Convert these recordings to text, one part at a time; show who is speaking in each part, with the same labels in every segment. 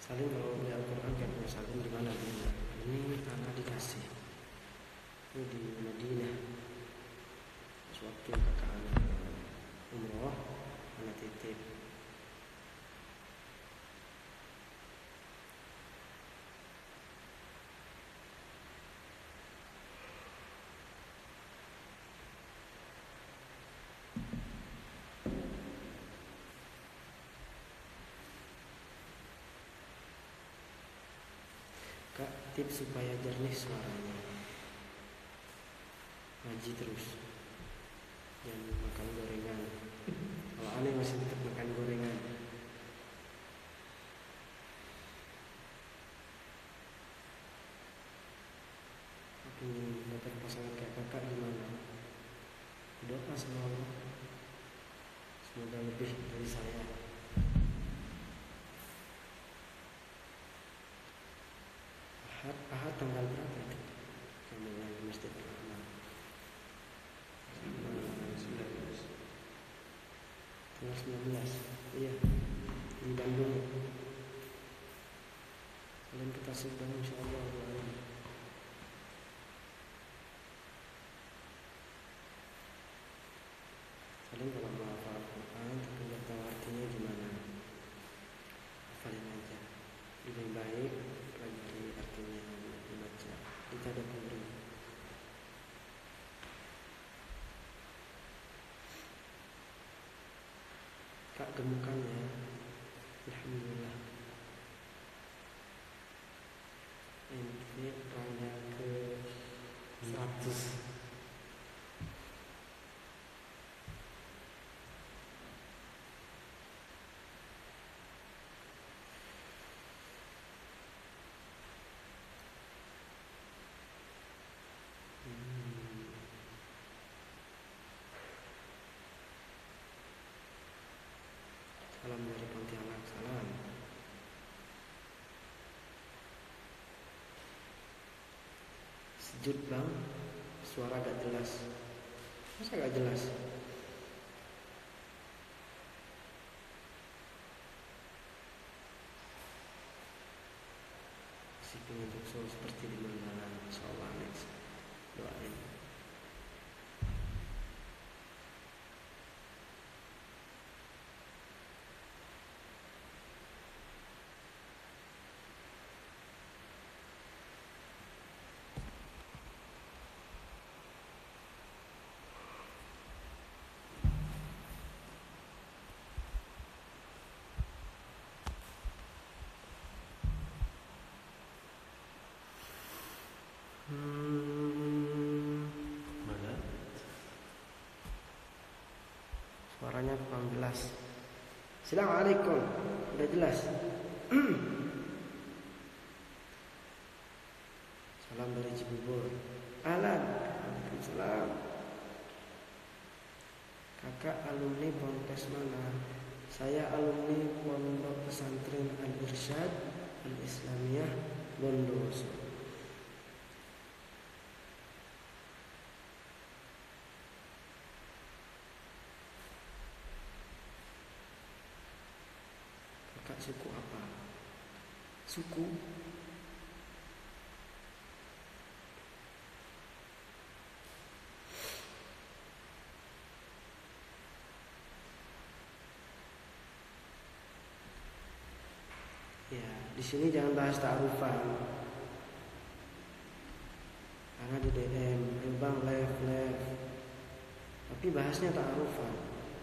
Speaker 1: Salim kalau di Al-Quran kayak punya salim di mana dia? Ini anak dikasih. Ini di Madinah. Sewaktu kakak anak umroh, anak titip. Kak, tips supaya jernih suaranya. Ngaji terus. Jangan makan gorengan. Kalau aneh masih tetap makan gorengan. Aku ingin dapat pasangan kayak kakak gimana? Doa sama Allah. Semoga lebih dari saya. Ahad tanggal berapa itu? Kamu yang di Masjid Al-Rahman. 19. Tanggal 19. Iya. Di Bandung. Kalian kita sedang insyaallah. Kalian kalau mau hafal Al-Quran tapi nggak tahu artinya gimana, hafalin aja. Lebih baik lagi artinya dibaca ditadabburi. Kak, gemukannya alhamdulillah. Ini ranjang ke 100. Salam dari Pontianak, salam. Sejut bang, suara gak jelas. Masa gak jelas? Si pengen sukses seperti di mana, insyaallah next doain.
Speaker 2: Mana?
Speaker 1: Suaranya kurang jelas. Assalamualaikum. Udah jelas. Salam dari Cibubur. Ahlan. Waalaikumsalam. Kakak alumni Ponpes mana? Saya alumni Pondok Pesantren Al-Irsyad Al-Islamiyah Bondowoso. Kakak suku apa? Suku? Ya, di sini jangan bahas ta'arufan. Karena di DM, bang live. Tapi bahasnya ta'arufan.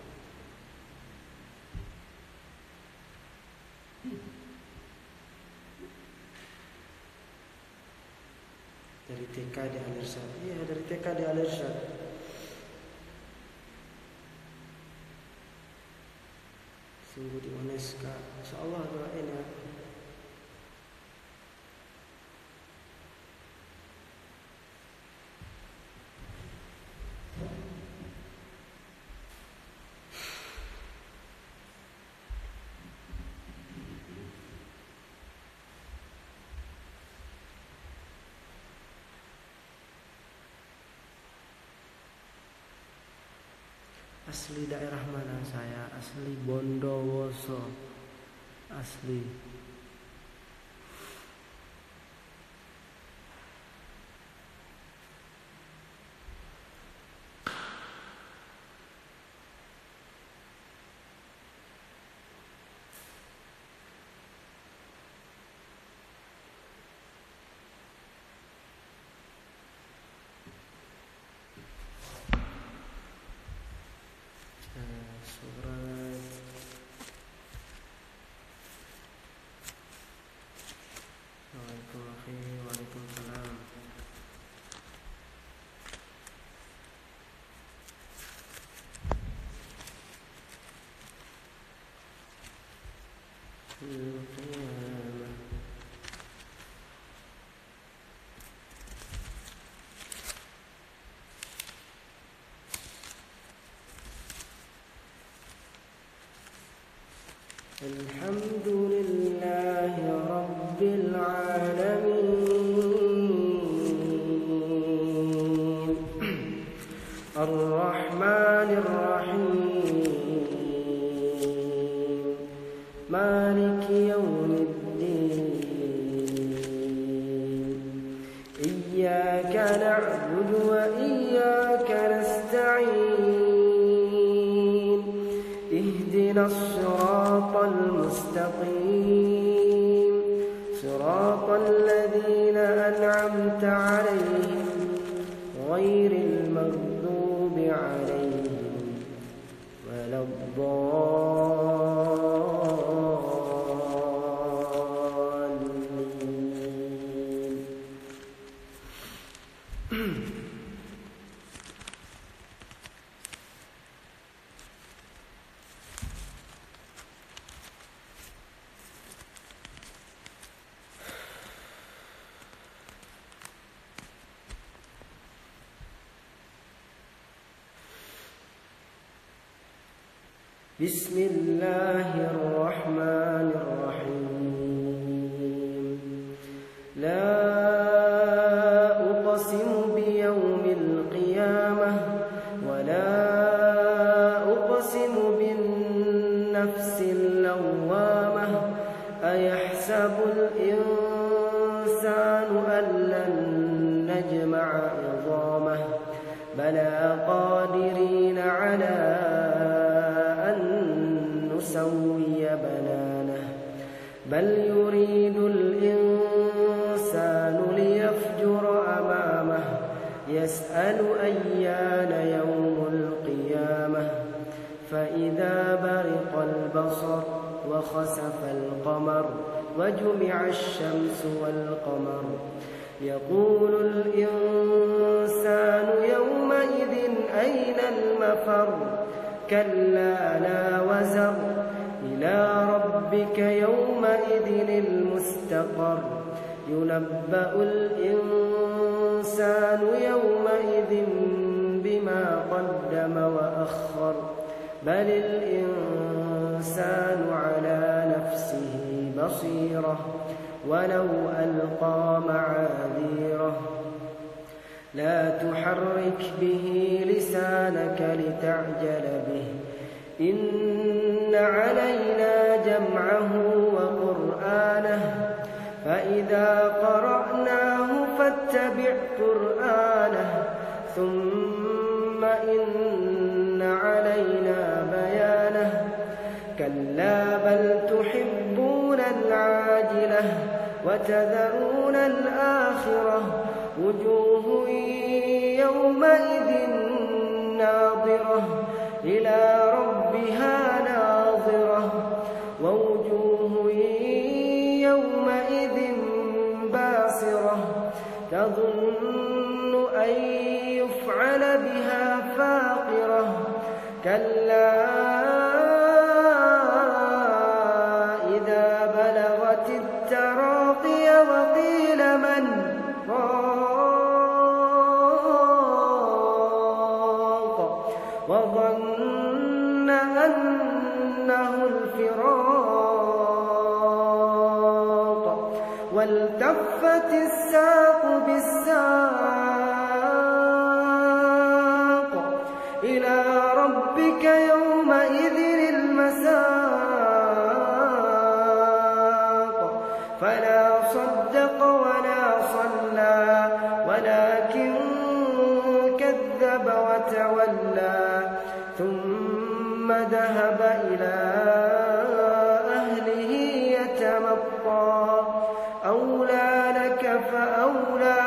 Speaker 1: Dari TK di Al-Irsyad. Iya, dari TK di Al-Irsyad. Sungguh di UNESCO. Insyaallah doain ya. Asli daerah mana saya? Asli Bondowoso. Asli. إياك نعبد وإياك نستعين اهدنا الصراط المستقيم صراط الذين أنعمت عليهم غير المغضوب عليهم ولا الضالين. بسم الله الرحمن الرحيم. لا أقسم بيوم القيامة ولا أقسم بالنفس اللوامة أيحسب الإنسان أن لن نجمع عظامه بلى قادرين على نسوي بنانه بل يريد الإنسان ليفجر أمامه يسأل أيان يوم القيامة فإذا برق البصر وخسف القمر وجمع الشمس والقمر يقول الإنسان يومئذ أين المفر كلا لا وزر إلى ربك يومئذ المستقر ينبأ الإنسان يومئذ بما قدم وأخر بل الإنسان على نفسه بصيرة ولو ألقى معاذيره لا تحرك به لسانك لتعجل به إن علينا جمعه وقرآنه فإذا قرأناه فاتبع قرآنه ثم إن علينا بيانه كلا بل تحبون العاجلة وتذرون الآخرة وجوه يومئذ ناظرة إلى ربها ناظرة ووجوه يومئذ باسرة تظن أن يفعل بها فاقرة كلا إذا بلغت التراقي وقيل من راق وظن أنه الفراق والتفت الساق بالساق إلى ربك يومئذ المساق فلا صدق ولا صلى ولكن كذب وتولى ثم ذهب إلى أهله يتمطى أولى لك فأولى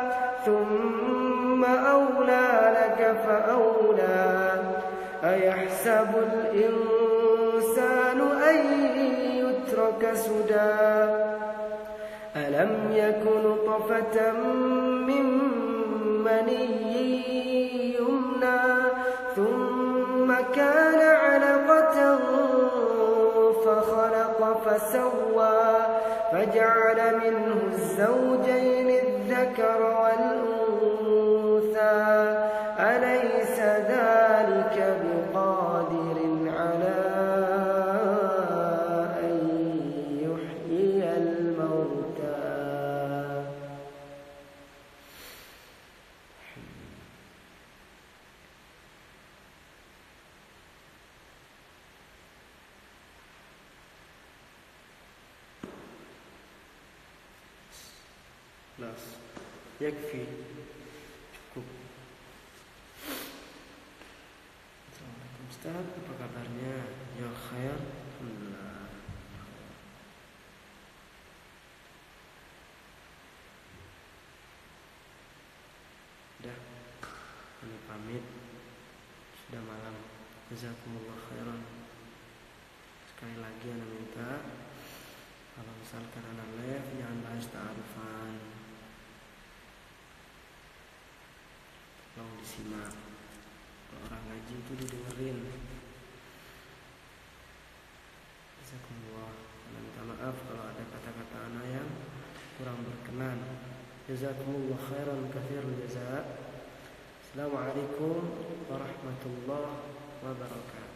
Speaker 1: ثم أولى لك فأولى أيحسب الإنسان أن يترك سدى ألم يك نطفة من مني يمنى ثم كان علقة فخلق فسوى فجعل منه الزوجين الذكر والأنثى أليس ذلك بقادر على أن يحيي الموتى خلاص. yakfi, cukup. Assalamualaikum Ustaz, apa kabarnya? Ya khair, alhamdulillah. Udah, ini pamit, sudah malam. Jazakumullah khairan. Sekali lagi ana minta, kalau misalkan ana live jangan bahas ta'arufan, tolong disimak. Kalau orang ngaji itu didengerin. Jazakumullah. Ana minta maaf kalau ada kata-kata ana yang kurang berkenan. Jazakumullah khairan katsirul jazaa. Assalamualaikum warahmatullahi wabarakatuh.